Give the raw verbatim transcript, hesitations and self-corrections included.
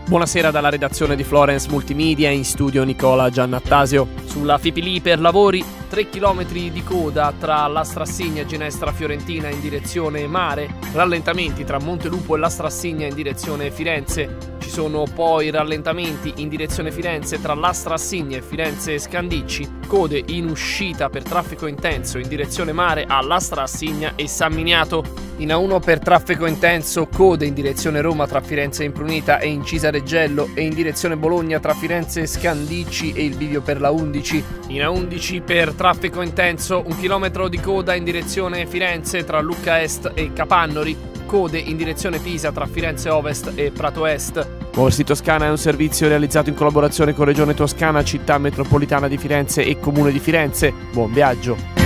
Buonasera dalla redazione di Florence Multimedia, in studio Nicola Giannattasio. Sulla Fipili per lavori, tre chilometri di coda tra Lastrassigna e Ginestra Fiorentina in direzione mare, rallentamenti tra Montelupo e Lastrassigna in direzione Firenze. Ci sono poi rallentamenti in direzione Firenze tra Lastrassigna e Firenze Scandicci, code in uscita per traffico intenso in direzione mare a Lastrassigna e San Miniato. In A uno per traffico intenso, code in direzione Roma tra Firenze Imprunita e Incisa Reggello e in direzione Bologna tra Firenze Scandicci e il bivio per la undici. In A undici per traffico intenso, un chilometro di coda in direzione Firenze tra Lucca Est e Capannori, code in direzione Pisa tra Firenze Ovest e Prato Est. Muoversi Toscana è un servizio realizzato in collaborazione con Regione Toscana, Città Metropolitana di Firenze e Comune di Firenze. Buon viaggio!